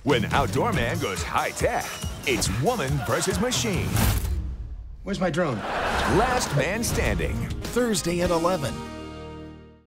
When Outdoor Man goes high-tech, it's woman versus machine. Where's my drone? Last man standing. Thursday at 11.